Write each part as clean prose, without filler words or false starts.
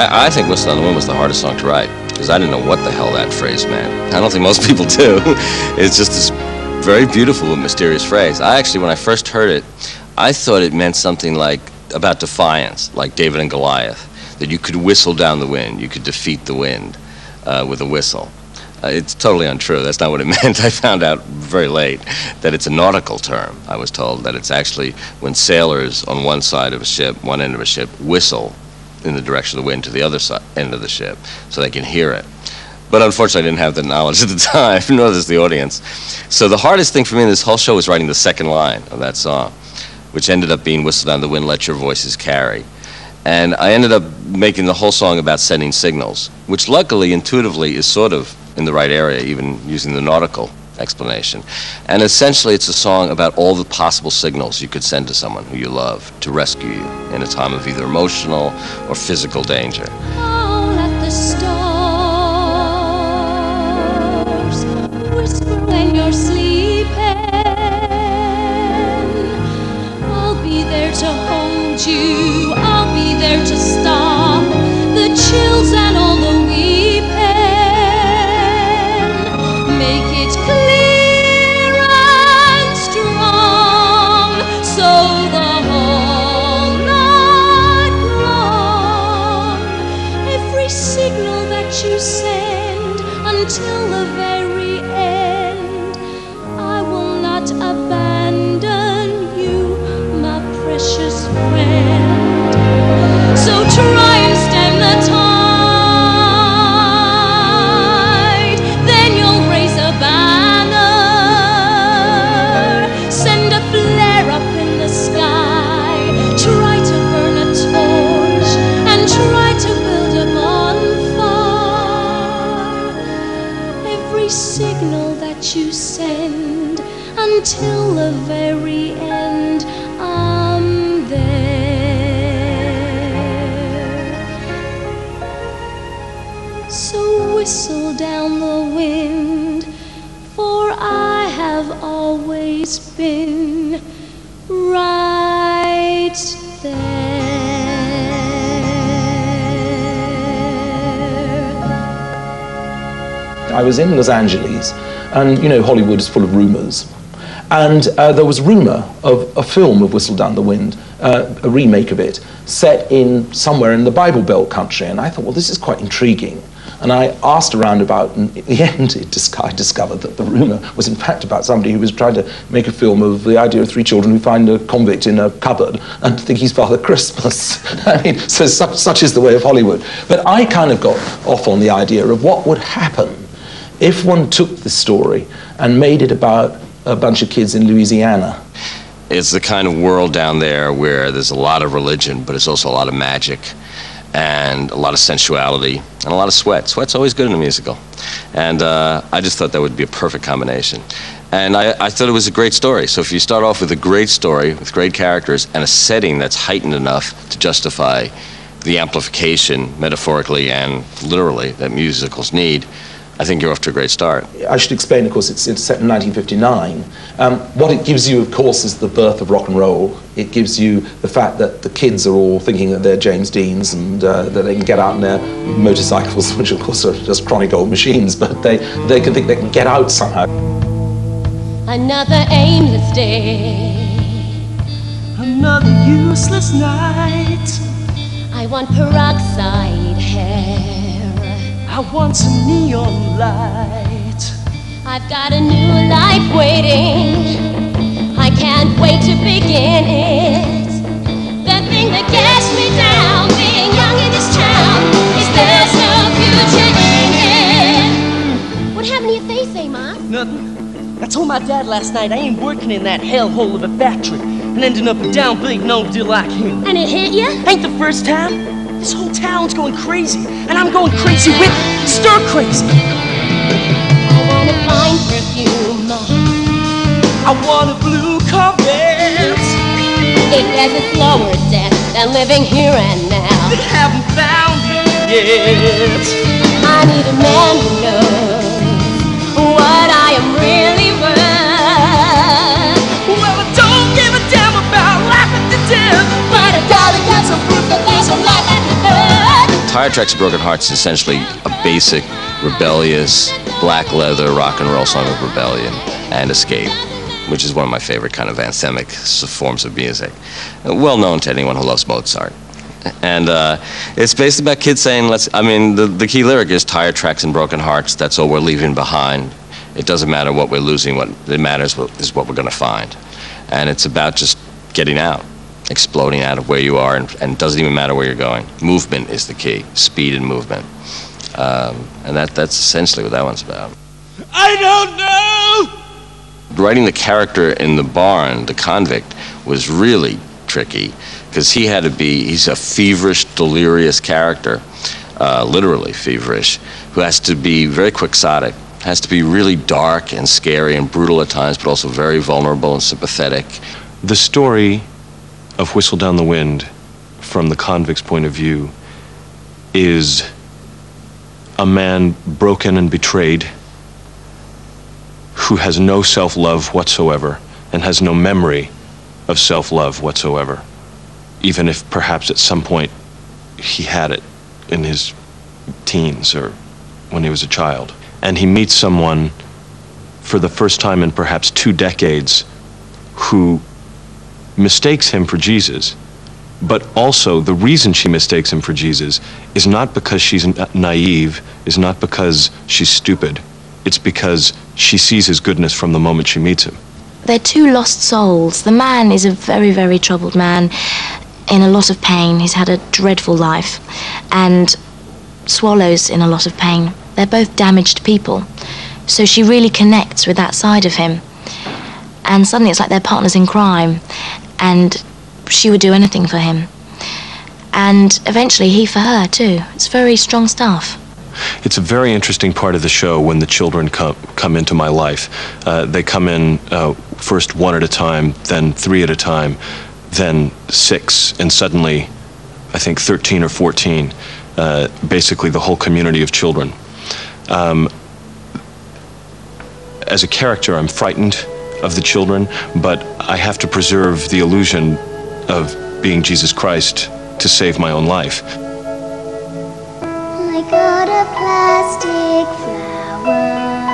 I think Whistle Down the Wind was the hardest song to write, because I didn't know what the hell that phrase meant. I don't think most people do. It's just this very beautiful and mysterious phrase. I actually, when I first heard it, I thought it meant something like, about defiance, like David and Goliath, that you could whistle down the wind, you could defeat the wind with a whistle. It's totally untrue. That's not what it meant. I found out very late that it's a nautical term. I was told that it's actually when sailors on one side of a ship, one end of a ship, whistle in the direction of the wind to the other side, end of the ship, so they can hear it. But unfortunately, I didn't have the knowledge at the time, nor does the audience. So the hardest thing for me in this whole show was writing the second line of that song, which ended up being Whistle Down the Wind, Let Your Voices Carry. And I ended up making the whole song about sending signals, which luckily, intuitively, is sort of in the right area, even using the nautical explanation. And essentially, it's a song about all the possible signals you could send to someone who you love to rescue you in a time of either emotional or physical danger. Oh, let the stars whisper when you're sleeping. I'll be there to hold you. I'll be there to stop the chills and all the weeping. Make it clear and strong, so the whole night long, every signal that you send until the very end, I will not abandon you, my precious friend. So try and stem the tide, then you'll raise a banner, send a flare up in the sky, try to burn a torch, and try to build a bonfire. Every signal that you send until the very end, I'm there. So whistle down the wind, for I have always been right there. I was in Los Angeles, and you know, Hollywood is full of rumors. And there was rumor of a film of Whistle Down the Wind, a remake of it, set in somewhere in the Bible Belt country. And I thought, well, this is quite intriguing. And I asked around about, and in the end, I discovered that the rumor was in fact about somebody who was trying to make a film of the idea of three children who find a convict in a cupboard and think he's Father Christmas. I mean, so such is the way of Hollywood. But I kind of got off on the idea of what would happen if one took this story and made it about a bunch of kids in Louisiana. It's the kind of world down there where there's a lot of religion, but it's also a lot of magic and a lot of sensuality and a lot of sweat. Sweat's always good in a musical. And I just thought that would be a perfect combination. And I thought it was a great story. So if you start off with a great story with great characters and a setting that's heightened enough to justify the amplification, metaphorically and literally, that musicals need, I think you're off to a great start. I should explain, of course, it's set in 1959. What it gives you, of course, is the birth of rock and roll. It gives you the fact that the kids are all thinking that they're James Deans and that they can get out on their motorcycles, which, of course, are just chronic old machines, but they can think they can get out somehow. Another aimless day, another useless night. I want peroxide hair, I want some neon light. I've got a new life waiting, I can't wait to begin it. The thing that gets me down, being young in this town, is there's no future in it. What happened to your face, eh, Ma? Nothing. I told my dad last night I ain't working in that hellhole of a factory and ending up a downbeat no-deal like him. And it hit you? Ain't the first time. This whole town's going crazy, and I'm going crazy with it. Stir crazy. I want a fine perfume. I want a blue Corvette. It has a slower death than living here and now. They haven't found it yet. I need a man who knows what I am really worth. Well, I don't give a damn about life at the death, but a dollar got some proof that there's a life after birth. Tire Tracks and Broken Hearts is essentially a basic, rebellious, black leather rock and roll song of rebellion and escape, which is one of my favorite kind of anthemic forms of music. Well known to anyone who loves Mozart. And it's basically about kids saying, the key lyric is tire tracks and broken hearts, that's all we're leaving behind. It doesn't matter what we're losing, what it matters is what we're going to find. And it's about just getting out, exploding out of where you are, and it doesn't even matter where you're going. Movement is the key, speed and movement. And that's essentially what that one's about. I don't know! Writing the character in the barn, the convict, was really tricky, because he's a feverish, delirious character, literally feverish, who has to be very quixotic, has to be really dark and scary and brutal at times, but also very vulnerable and sympathetic. The story of Whistle Down the Wind, from the convict's point of view, is a man broken and betrayed, who has no self-love whatsoever and has no memory of self-love whatsoever, even if perhaps at some point he had it in his teens or when he was a child. And he meets someone for the first time in perhaps 2 decades who mistakes him for Jesus, but also the reason she mistakes him for Jesus is not because she's naive, is not because she's stupid. It's because she sees his goodness from the moment she meets him. They're two lost souls. The man is a very, very troubled man in a lot of pain. He's had a dreadful life. And Swallow's in a lot of pain. They're both damaged people. So she really connects with that side of him. And suddenly it's like they're partners in crime. And she would do anything for him. And eventually he for her too. It's very strong stuff. It's a very interesting part of the show when the children come into my life. They come in first 1 at a time, then 3 at a time, then 6, and suddenly, I think 13 or 14, basically the whole community of children. As a character, I'm frightened of the children, but I have to preserve the illusion of being Jesus Christ to save my own life. I got a plastic flower,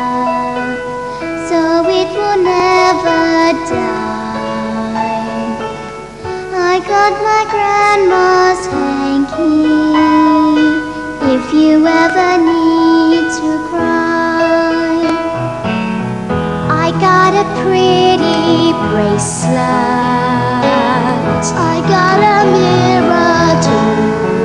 so it will never die. I got my grandma's hanky, if you ever need to cry. I got a pretty bracelet, I got a mirror too.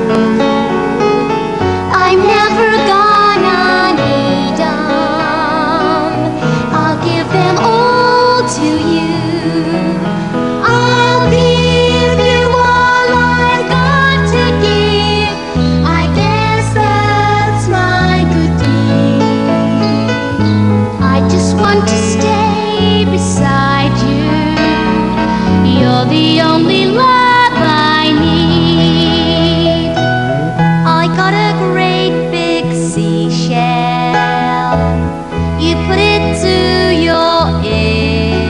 I'm never gonna need them, I'll give them all to you. I'll give you all I've got to give, I guess that's my good deed. I just want to stay beside you, you're the only love I need. I got a great big seashell, you put it to your ear,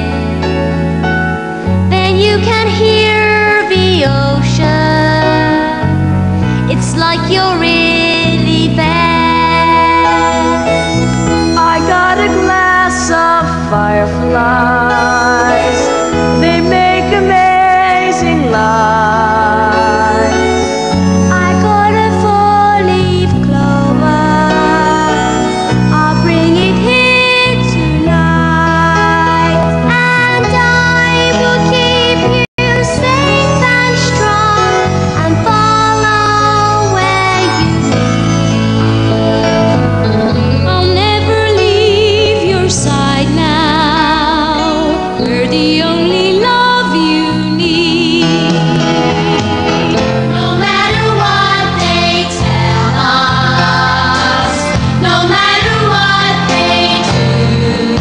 then you can hear the ocean, it's like you're really there. I got a glass of fireflies, they make amazing lights. I got a four-leaf clover, I'll bring it here tonight, and I will keep you safe and strong and follow where you lead. I'll never leave your side now, we're the only love you need. No matter what they tell us, no matter what they do,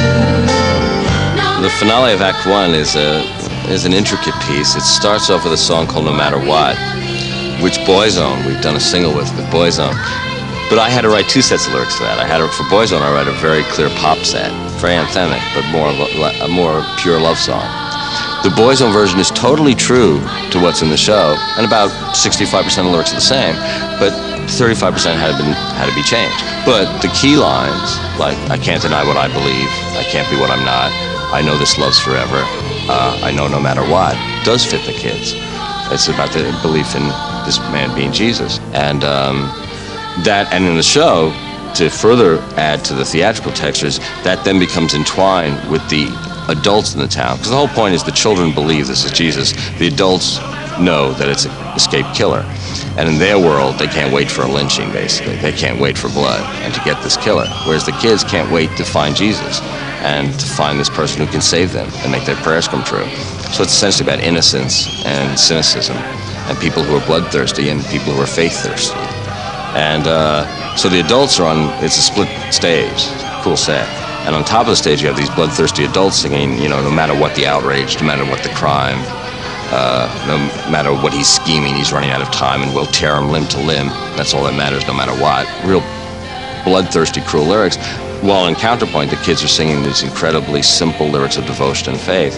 The finale of Act 1 is an intricate piece. It starts off with a song called No Matter What, which Boyzone, we've done a single with Boyzone. But I had to write 2 sets of lyrics to that. For Boyzone, I write a very clear pop set, very anthemic, but a more pure love song. The Boyzone version is totally true to what's in the show, and about 65% of the lyrics are the same, but 35% had to be changed. But the key lines, like I can't deny what I believe, I can't be what I'm not, I know this love's forever, I know no matter what, does fit the kids. It's about the belief in this man being Jesus. And and in the show, to further add to the theatrical textures, that then becomes entwined with the adults in the town. Because the whole point is the children believe this is Jesus. The adults know that it's an escaped killer. And in their world, they can't wait for a lynching, basically. They can't wait for blood and to get this killer. Whereas the kids can't wait to find Jesus and to find this person who can save them and make their prayers come true. So it's essentially about innocence and cynicism and people who are bloodthirsty and people who are faith-thirsty. And so the adults are on, it's a split stage, cool set. And on top of the stage, you have these bloodthirsty adults singing, you know, no matter what the outrage, no matter what the crime, no matter what he's scheming, he's running out of time and we'll tear him limb to limb. That's all that matters, no matter what. Real bloodthirsty, cruel lyrics. While in counterpoint, the kids are singing these incredibly simple lyrics of devotion and faith.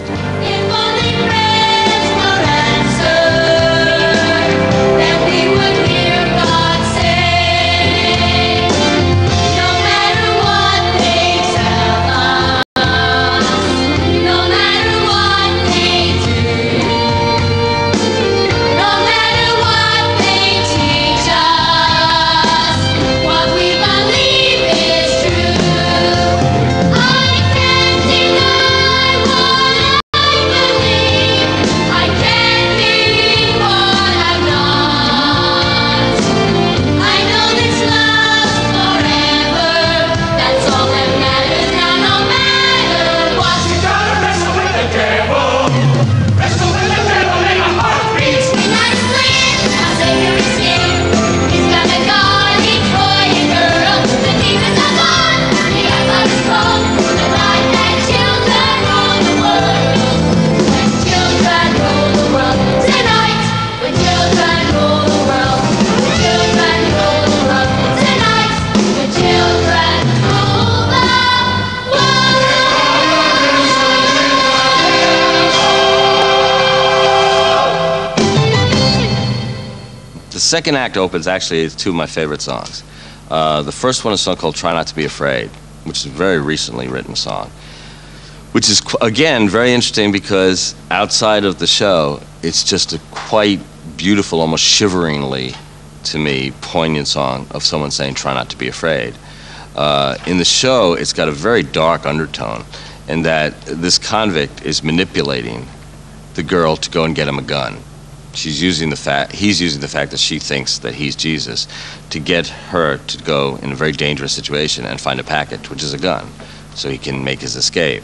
The second act opens actually with two of my favorite songs. The first one is a song called Try Not to Be Afraid, which is a very recently written song, which is, again, very interesting because outside of the show, it's just a quite beautiful, almost shiveringly, to me, poignant song of someone saying, try not to be afraid. In the show, it's got a very dark undertone in that this convict is manipulating the girl to go and get him a gun. He's using the fact that she thinks that he's Jesus to get her to go in a very dangerous situation and find a package, which is a gun, so he can make his escape.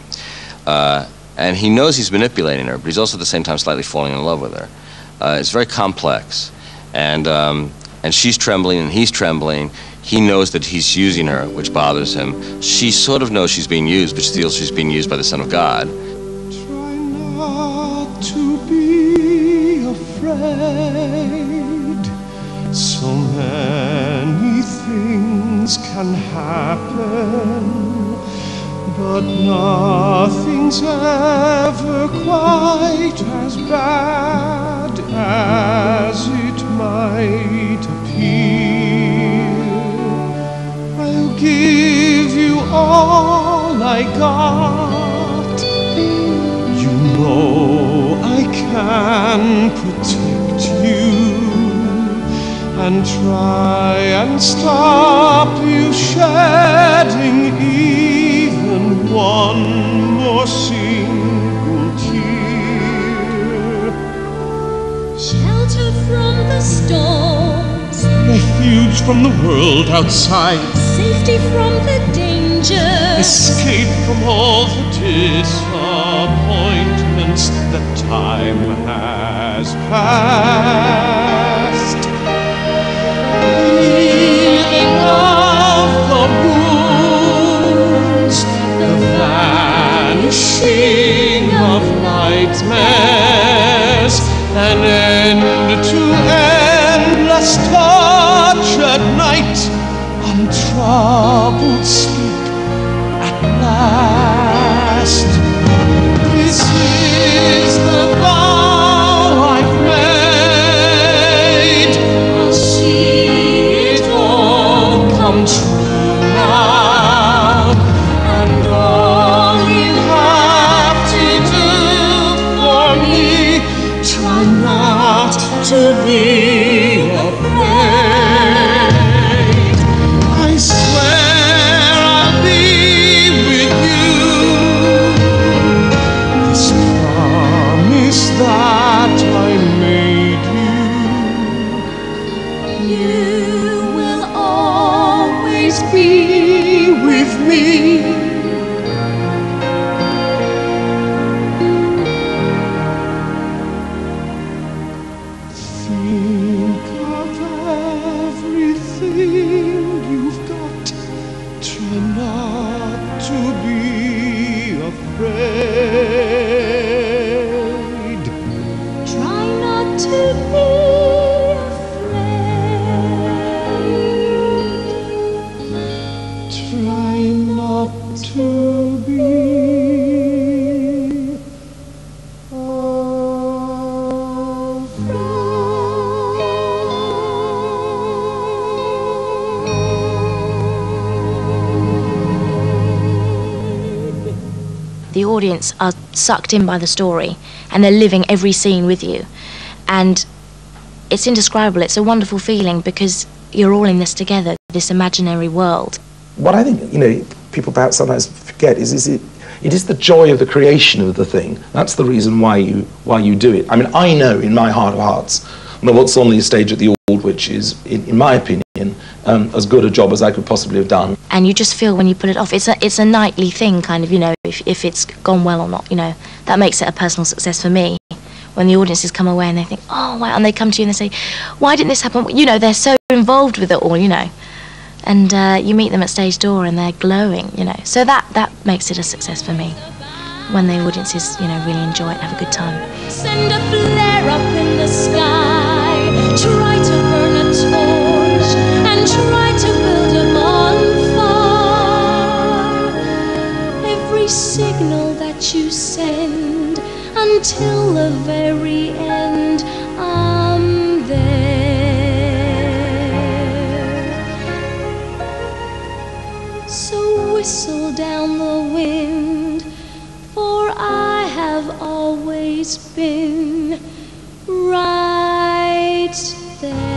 And he knows he's manipulating her, but he's also at the same time slightly falling in love with her. It's very complex, and she's trembling and he's trembling. He knows that he's using her, which bothers him. She sort of knows she's being used, but she feels she's being used by the Son of God. Try not to be afraid. So many things can happen, but nothing's ever quite as bad as it might appear. I'll give you all I got. You know I can protect you and try and stop you shedding even one more single tear. Shelter from the storms, Refuge from the world outside, safety from the danger, escape from all the disappointments that time has passed. Healing of the wounds, the vanishing of nightmares, an end to endless tortured night, untroubled sleep at last. This is the vow I've be with me. Think of everything you've got. Try not to be afraid. Try not to be afraid. Try not to be The audience are sucked in by the story and they're living every scene with you, and it's indescribable. It's a wonderful feeling because you're all in this together, this imaginary world. What I think, you know, people perhaps sometimes forget is it is the joy of the creation of the thing. That's the reason why you do it. I mean, I know in my heart of hearts that what's on the stage at the Aldwych is, in my opinion, as good a job as I could possibly have done. And you just feel when you put it off, it's a nightly thing, kind of, you know, if it's gone well or not, you know. That makes it a personal success for me. When the audiences come away and they think, oh, wow, and they come to you and they say, why didn't this happen? You know, they're so involved with it all, you know. And you meet them at stage door and they're glowing, you know. So that makes it a success for me, when the audiences, you know, really enjoy it and have a good time. Send a flare up in the sky. Try to burn a torch and try to build a bonfire. Every signal that you send until the very end, I'm there. So whistle down the wind, for I have always been right there.